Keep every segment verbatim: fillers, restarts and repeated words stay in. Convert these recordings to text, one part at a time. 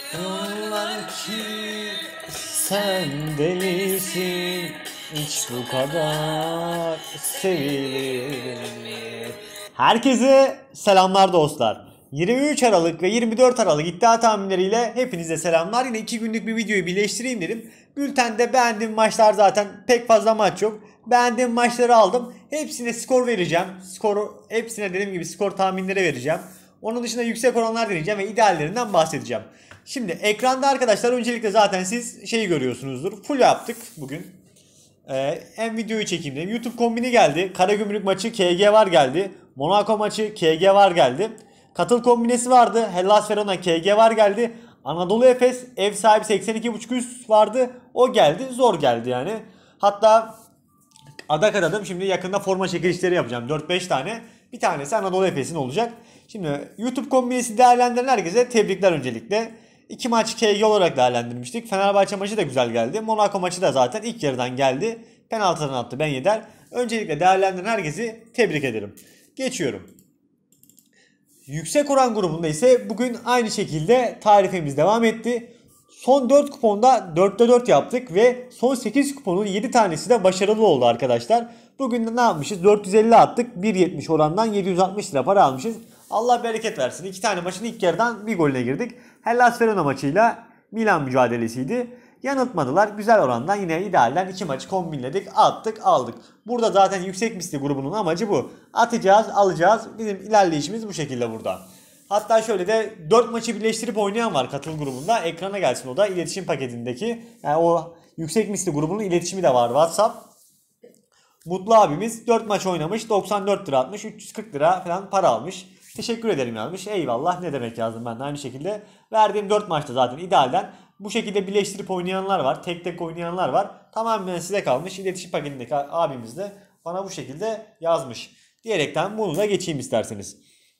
Diyorlar ki sen delisin, hiç bu kadar sevilir mi? Herkese selamlar dostlar. yirmi üç Aralık ve yirmi dört Aralık iddia tahminleriyle hepinize selamlar. Yine iki günlük bir videoyu birleştireyim dedim. Bültende beğendiğim maçlar, zaten pek fazla maç yok. Beğendiğim maçları aldım. Hepsine skor vereceğim. Skoru hepsine dediğim gibi skor tahminleri vereceğim. Onun dışında yüksek oranlar deneyeceğim ve ideallerinden bahsedeceğim. Şimdi ekranda arkadaşlar öncelikle zaten siz şeyi görüyorsunuzdur. Full yaptık bugün. Ee, hem videoyu çekeyim dedim. YouTube kombini geldi. Karagümrük maçı K G var geldi. Monaco maçı K G var geldi. Katıl kombinesi vardı. Hellas Verona K G var geldi. Anadolu Efes ev sahibi seksen iki buçuk üst vardı. O geldi. Zor geldi yani. Hatta adak adadım. Şimdi yakında forma çekilişleri yapacağım. dört beş tane. Bir tanesi Anadolu Efes'in olacak. Şimdi YouTube kombinesi değerlendiren herkese tebrikler öncelikle. İki maç K G olarak değerlendirmiştik. Fenerbahçe maçı da güzel geldi. Monaco maçı da zaten ilk yarıdan geldi. Penaltıdan attı Ben Yedder. Öncelikle değerlendiren herkesi tebrik ederim. Geçiyorum. Yüksek oran grubunda ise bugün aynı şekilde tarifemiz devam etti. Son dört kuponda dörtte dört yaptık ve son sekiz kuponun yedi tanesi de başarılı oldu arkadaşlar. Bugün de ne yapmışız? dört yüz elli attık. bir yetmiş orandan yedi yüz altmış lira para almışız. Allah bereket versin. İki tane maçın ilk yarıdan bir golüne girdik. Hellas Verona maçıyla Milan mücadelesiydi. Yanıltmadılar. Güzel orandan yine idealden iki maçı kombinledik. Attık aldık. Burada zaten yüksek misli grubunun amacı bu. Atacağız alacağız. Bizim ilerleyişimiz bu şekilde burada. Hatta şöyle de dört maçı birleştirip oynayan var katıl grubunda. Ekrana gelsin o da iletişim paketindeki. Yani o yüksek misli grubunun iletişimi de var WhatsApp. Mutlu abimiz dört maç oynamış, doksan dört lira atmış, üç yüz kırk lira falan para almış. Teşekkür ederim yazmış. Eyvallah ne demek yazdım ben de aynı şekilde. Verdiğim dört maçta zaten idealden bu şekilde birleştirip oynayanlar var. Tek tek oynayanlar var. Tamamen size kalmış. İletişim paketindeki abimiz de bana bu şekilde yazmış. Diyerekten bunu da geçeyim isterseniz.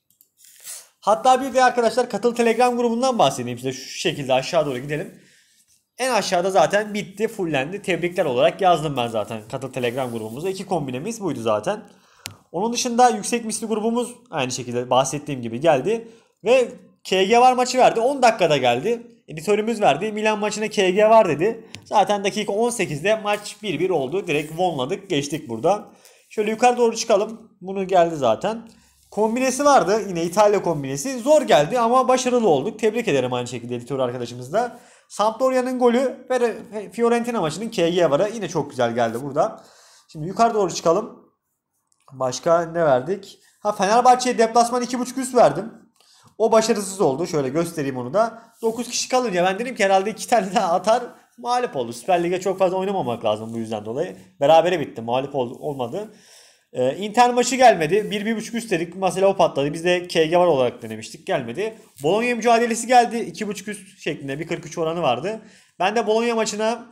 Hatta bir de arkadaşlar katıl Telegram grubundan bahsedeyim size. Şu şekilde aşağı doğru gidelim. En aşağıda zaten bitti, fullendi. Tebrikler olarak yazdım ben zaten katıl Telegram grubumuzda. İki kombinemiz buydu zaten. Onun dışında yüksek misli grubumuz aynı şekilde bahsettiğim gibi geldi. Ve K G var maçı verdi. on dakikada geldi. Editörümüz verdi. Milan maçına K G var dedi. Zaten dakika on sekizde maç bir bir oldu. Direkt wonladık. Geçtik burada. Şöyle yukarı doğru çıkalım. Bunu geldi zaten. Kombinesi vardı. Yine İtalya kombinesi. Zor geldi ama başarılı olduk. Tebrik ederim aynı şekilde editör arkadaşımız da. Sampdoria'nın golü ve Fiorentina maçının K G varı yine çok güzel geldi burada. Şimdi yukarı doğru çıkalım. Başka ne verdik? Ha Fenerbahçe'ye deplasman iki buçuk üst verdim. O başarısız oldu. Şöyle göstereyim onu da. dokuz kişi kalınca ben dedim ki herhalde iki tane daha atar. Mağlup oldu. Süper Lig'e çok fazla oynamamak lazım bu yüzden dolayı. Berabere bitti. Mağlup olmadı. Ee, Inter maçı gelmedi. bir bir buçuk üst dedik. Mesela o patladı. Biz de K G var olarak denemiştik. Gelmedi. Bologna mücadelesi geldi. iki buçuk üst şeklinde bir kırk üç oranı vardı. Ben de Bologna maçına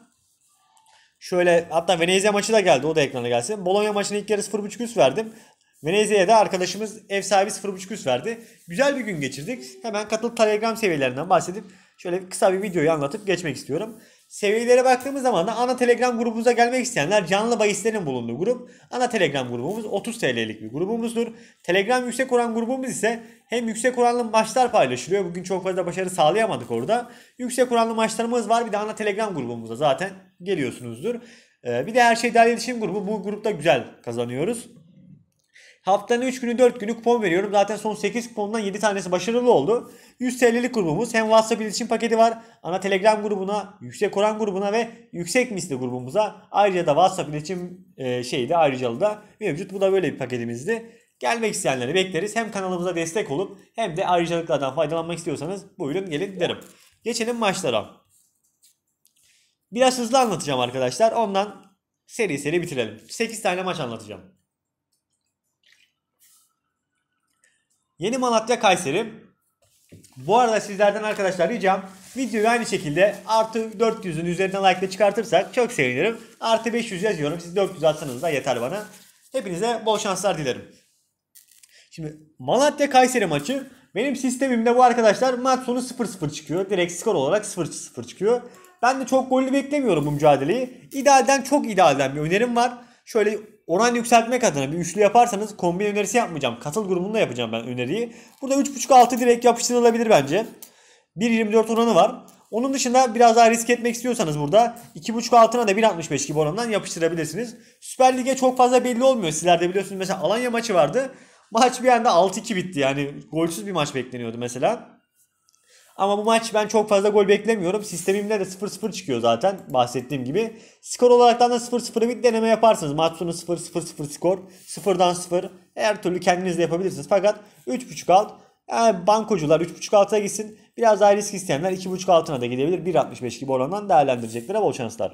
şöyle hatta Venezia maçı da geldi. O da ekrana gelsin. Bologna maçına ilk yarı sıfır buçuk üst verdim. Venezia'ya da arkadaşımız ev sahibi sıfır buçuk üst verdi. Güzel bir gün geçirdik. Hemen katıl Telegram seviyelerinden bahsedip şöyle kısa bir videoyu anlatıp geçmek istiyorum. Seviyelere baktığımız zaman da ana Telegram grubumuza gelmek isteyenler canlı bahislerin bulunduğu grup. Ana Telegram grubumuz otuz T L'lik bir grubumuzdur. Telegram yüksek oran grubumuz ise hem yüksek oranlı maçlar paylaşılıyor. Bugün çok fazla başarı sağlayamadık orada. Yüksek oranlı maçlarımız var. Bir de ana Telegram grubumuzda zaten geliyorsunuzdur. Ee, bir de her şey dahil iletişim grubu. Bu grupta güzel kazanıyoruz. Haftanın üç günü dört günü kupon veriyorum. Zaten son sekiz kupondan yedi tanesi başarılı oldu. yüz T L'lik grubumuz. Hem WhatsApp iletişim paketi var. Ana Telegram grubuna, yüksek oran grubuna ve yüksek misli grubumuza. Ayrıca da WhatsApp iletişim e, şeyi de ayrıcalı da mevcut. Bu da böyle bir paketimizdi. Gelmek isteyenleri bekleriz. Hem kanalımıza destek olup hem de ayrıcalıklardan faydalanmak istiyorsanız buyurun gelin derim. Geçelim maçlara. Biraz hızlı anlatacağım arkadaşlar. Ondan seri seri bitirelim. sekiz tane maç anlatacağım. Yeni Malatya Kayseri. Bu arada sizlerden arkadaşlar ricam videoyu aynı şekilde artı dört yüzün üzerine like ile çıkartırsak çok sevinirim. Artı beş yüz yazıyorum. Siz dört yüz atsanız da yeter bana. Hepinize bol şanslar dilerim. Şimdi Malatya Kayseri maçı. Benim sistemimde bu arkadaşlar maç sonu sıfır sıfır çıkıyor. Direkt skor olarak sıfır sıfır çıkıyor. Ben de çok gollü beklemiyorum bu mücadeleyi. İdealden çok idealden bir önerim var. Şöyle oran yükseltmek adına bir üçlü yaparsanız kombin önerisi yapmayacağım. Katıl grubunda yapacağım ben öneriyi. Burada üç buçuk altı direkt yapıştırılabilir bence. bir yirmi dört oranı var. Onun dışında biraz daha risk etmek istiyorsanız burada iki buçuk altına da bir altmış beş gibi orandan yapıştırabilirsiniz. Süper Lig'e çok fazla belli olmuyor. Sizler de biliyorsunuz, mesela Alanya maçı vardı. Maç bir anda altı iki bitti, yani golsüz bir maç bekleniyordu mesela. Ama bu maç ben çok fazla gol beklemiyorum. Sistemimde de sıfır sıfır çıkıyor zaten bahsettiğim gibi. Skor olaraktan da sıfır sıfırı bir deneme yaparsınız. Maç sonu sıfır sıfır sıfır skor. sıfırdan sıfır. Her türlü kendiniz de yapabilirsiniz. Fakat üç buçuk alt. Yani bankocular üç buçuk altıya gitsin. Biraz daha risk isteyenler iki buçuk altına da gidebilir. bir altmış beş gibi orandan değerlendirecekler. Bol şanslar.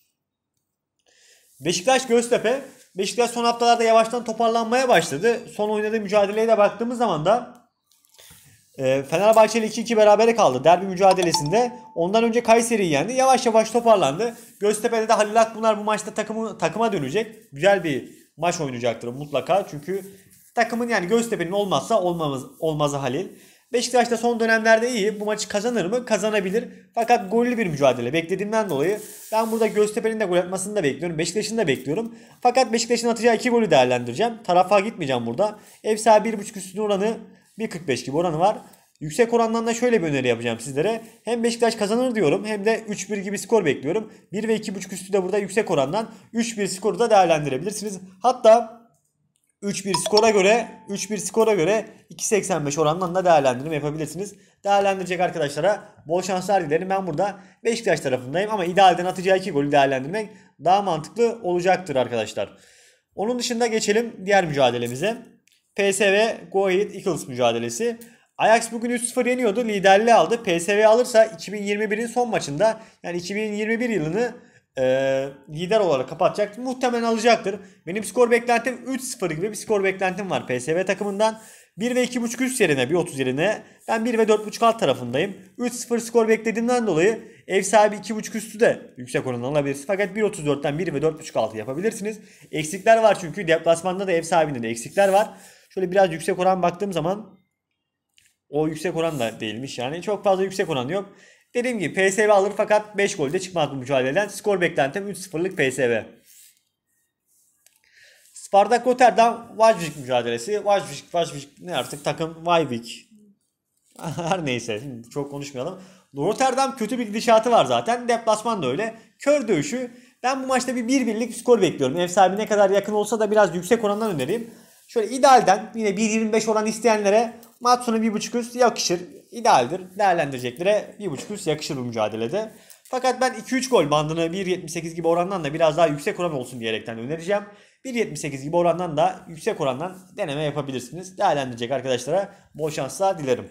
Beşiktaş Göztepe. Beşiktaş son haftalarda yavaştan toparlanmaya başladı. Son oynadığı mücadeleye de baktığımız zaman da Fenerbahçe ile iki iki berabere kaldı derbi mücadelesinde. Ondan önce Kayseri'yi yendi. Yavaş yavaş toparlandı. Göztepe'de de Halil Akbunar bu maçta takımı, takıma dönecek. Güzel bir maç oynayacaktır mutlaka. Çünkü takımın, yani Göztepe'nin olmazsa olmaz, olmazı Halil. Beşiktaş da son dönemlerde iyi. Bu maçı kazanır mı? Kazanabilir. Fakat gollü bir mücadele beklediğimden dolayı ben burada Göztepe'nin de gol atmasını da bekliyorum. Beşiktaş'ın da bekliyorum. Fakat Beşiktaş'ın atacağı iki golü değerlendireceğim. Tarafa gitmeyeceğim burada. Ev sahibi bir buçuk üstün oranı bir kırk beş gibi oranı var. Yüksek orandan da şöyle bir öneri yapacağım sizlere. Hem Beşiktaş kazanır diyorum, hem de üç bir gibi skor bekliyorum. bir ve iki buçuk üstü de burada yüksek orandan üç bir skoru da değerlendirebilirsiniz. Hatta üç bir skora göre üç bir skora göre iki seksen beş orandan da değerlendirme yapabilirsiniz. Değerlendirecek arkadaşlara bol şanslar dilerim. Ben burada Beşiktaş tarafındayım ama idealden atacağı iki golü değerlendirmek daha mantıklı olacaktır arkadaşlar. Onun dışında geçelim diğer mücadelemize. P S V Go Ahead Eagles mücadelesi. Ajax bugün üç sıfır yeniyordu. Liderliği aldı. P S V alırsa iki bin yirmi birin son maçında, yani iki bin yirmi bir yılını e, lider olarak kapatacak. Muhtemelen alacaktır. Benim skor beklentim üç sıfır gibi bir skor beklentim var P S V takımından. bir ve iki buçuk üst yerine, bir otuz yerine ben bir ve dört buçuk alt tarafındayım. üç sıfır skor beklediğimden dolayı ev sahibi iki buçuk üstü de yüksek oranla alabilirsiniz. Fakat bir otuz dörtten bir ve dört buçuk altı yapabilirsiniz. Eksikler var çünkü deplasmanda da ev sahibinde de eksikler var. Şöyle biraz yüksek oran baktığım zaman o yüksek oran da değilmiş, yani çok fazla yüksek oran yok. Dediğim gibi P S V alır fakat beş golde çıkmaz bu mücadeleden. Skor beklentim üç sıfırlık P S V. Spartak Rotterdam Wajwijk mücadelesi. Wajwijk, Wajwijk ne artık takım, Wajwijk. Her neyse, şimdi çok konuşmayalım. Rotterdam kötü bir gidişatı var zaten. Deplasman da öyle. Kör dövüşü. Ben bu maçta bir bir birlik skor bekliyorum. Ev sahibi ne kadar yakın olsa da biraz yüksek orandan önereyim. Şöyle idealden yine bir yirmi beş olan isteyenlere maç sonu bir buçuk üst yakışır. İdealdir. Değerlendireceklere bir buçuk üst yakışır bu mücadelede. Fakat ben iki üç gol bandını bir yetmiş sekiz gibi orandan da biraz daha yüksek oran olsun diyerekten önereceğim. bir yetmiş sekiz gibi orandan da yüksek orandan deneme yapabilirsiniz. Değerlendirecek arkadaşlara bol şanslar dilerim.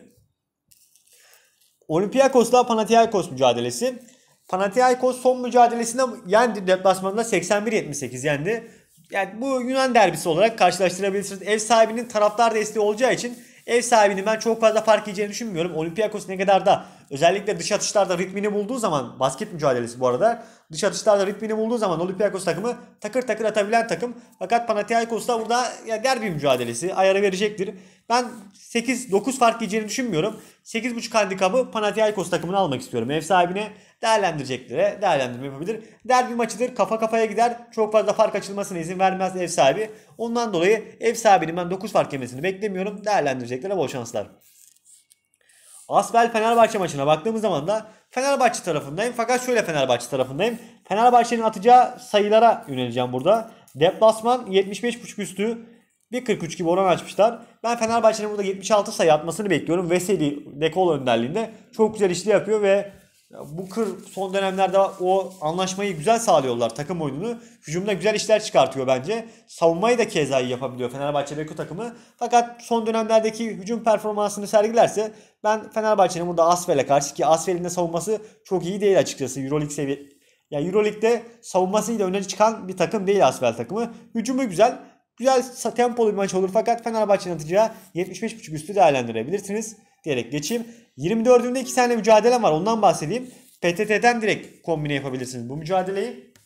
Olympiakos'la Panathinaikos mücadelesi. Panathinaikos son mücadelesinde yendi, deplasmanında seksen bir yetmiş sekiz yendi. Yani bu Yunan derbisi olarak karşılaştırabilirsiniz. Ev sahibinin taraftar desteği olacağı için ev sahibinin ben çok fazla fark yiyeceğini düşünmüyorum. Olympiakos ne kadar da özellikle dış atışlarda ritmini bulduğu zaman, basket mücadelesi bu arada, dış atışlarda ritmini bulduğu zaman Olympiakos takımı takır takır atabilen takım. Fakat Panathinaikos da burada ya derbi mücadelesi ayarı verecektir. Ben sekiz dokuz fark yiyeceğini düşünmüyorum. sekiz buçuk handikapı Panathinaikos takımını almak istiyorum. Ev sahibine değerlendireceklere değerlendirme yapabilir. Derbi maçıdır. Kafa kafaya gider. Çok fazla fark açılmasına izin vermez ev sahibi. Ondan dolayı ev sahibinin ben dokuz fark yemesini beklemiyorum. Değerlendireceklere bol şanslar. Asbel Fenerbahçe maçına baktığımız zaman da Fenerbahçe tarafındayım. Fakat şöyle Fenerbahçe tarafındayım. Fenerbahçe'nin atacağı sayılara yöneleceğim burada. Deplasman yetmiş beş buçuk üstü bir kırk üç gibi oran açmışlar. Ben Fenerbahçe'nin burada yetmiş altı sayı atmasını bekliyorum. Veseli Dekol önderliğinde çok güzel işli yapıyor ve bu kır son dönemlerde o anlaşmayı güzel sağlıyorlar, takım oyununu. Hücumda güzel işler çıkartıyor bence. Savunmayı da keza iyi yapabiliyor Fenerbahçe Beko takımı. Fakat son dönemlerdeki hücum performansını sergilerse ben Fenerbahçe'nin burada Asfel'e karşı, ki Asfel'in de savunması çok iyi değil açıkçası. Euroleague seviye, yani Euroleague'de savunmasıyla öne çıkan bir takım değil Asfel takımı. Hücumu güzel. Güzel tempolu bir maç olur fakat Fenerbahçe'nin atacağı yetmiş beş buçuk üstü değerlendirebilirsiniz diyerek geçeyim. yirmi dördünde iki tane mücadele var, ondan bahsedeyim. P T T'den direkt kombine yapabilirsiniz bu mücadeleyi.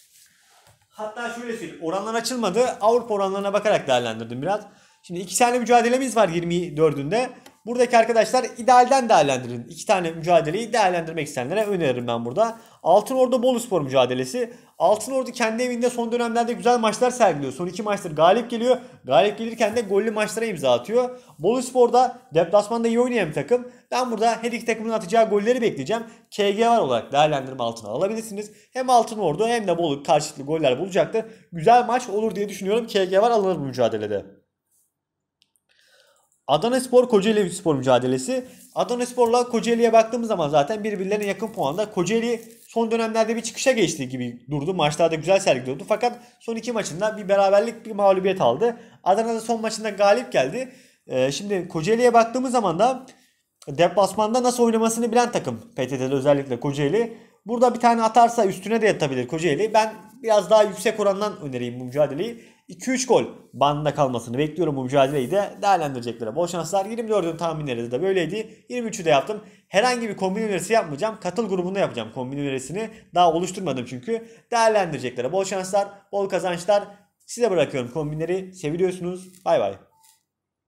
Hatta şöyle söyleyeyim, oranlar açılmadı. Avrupa oranlarına bakarak değerlendirdim biraz. Şimdi iki tane mücadelemiz var yirmi dördünde. Buradaki arkadaşlar idealden değerlendirin. İki tane mücadeleyi değerlendirmek isteyenlere öneririm ben burada. Altınordu Boluspor mücadelesi. Altınordu kendi evinde son dönemlerde güzel maçlar sergiliyor. Son iki maçtır galip geliyor. Galip gelirken de gollü maçlara imza atıyor. Boluspor da deplasmanda iyi oynayan bir takım. Ben burada her iki takımın atacağı golleri bekleyeceğim. K G var olarak değerlendirme altına alabilirsiniz. Hem Altınordu hem de Bolu karşılıklı goller bulacaktır. Güzel maç olur diye düşünüyorum. K G var alınır bu mücadelede. Adanaspor Kocaeli Spor mücadelesi. Adanaspor'la Kocaeli'ye baktığımız zaman zaten birbirlerine yakın puanda. Kocaeli son dönemlerde bir çıkışa geçtiği gibi durdu. Maçlarda güzel sergiliyordu. Fakat son iki maçında bir beraberlik bir mağlubiyet aldı. Adana'da son maçında galip geldi. Ee, şimdi Kocaeli'ye baktığımız zaman da deplasmanda nasıl oynamasını bilen takım. P T T'de özellikle Kocaeli. Burada bir tane atarsa üstüne de yatabilir Kocaeli. Ben biraz daha yüksek orandan önereyim bu mücadeleyi. iki üç gol bandında kalmasını bekliyorum bu mücadeleyi de değerlendireceklere. Bol şanslar. yirmi dördün tahminleri de böyleydi. yirmi üçü de yaptım. Herhangi bir kombin önerisi yapmayacağım. Katıl grubunda yapacağım kombin önerisini. Daha oluşturmadım çünkü. Değerlendireceklere bol şanslar, bol kazançlar. Size bırakıyorum kombinleri. Seviliyorsunuz. Bay bay.